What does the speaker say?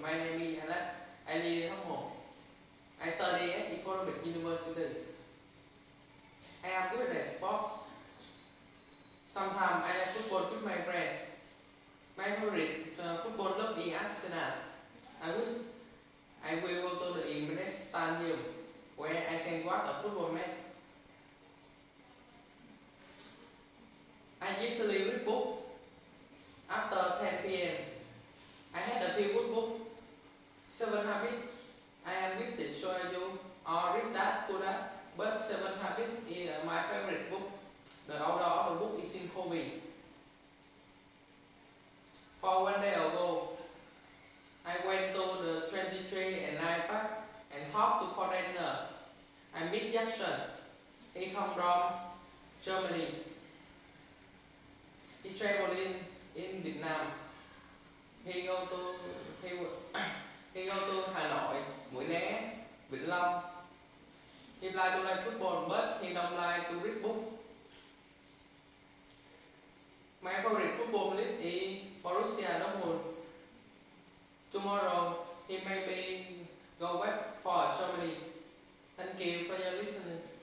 My name is Alex. I live in Hóc Môn. I study at Economic University. I am good at sport. Sometimes I like football with my friends. My favorite football club is Arsenal. I wish I will go to the Emirates Stadium where I can watch a football match. I usually read books after 10 p.m. I had a few good books. 7 Habits I am with to show you or read that to that, but 7 Habits is my favorite book. The author of the book is Stephen Covey. For one day ago, I went to the 23 and 9 Park and talked to foreigner. I met Jackson. He come from Germany. He traveled in Vietnam. He go to Hà Nội, Mũi Né, Vĩnh Long. He like to like football, but he don't like to read book. My favorite football league is Borussia Dortmund. Tomorrow he maybe go back for Germany. Thank you for your listening.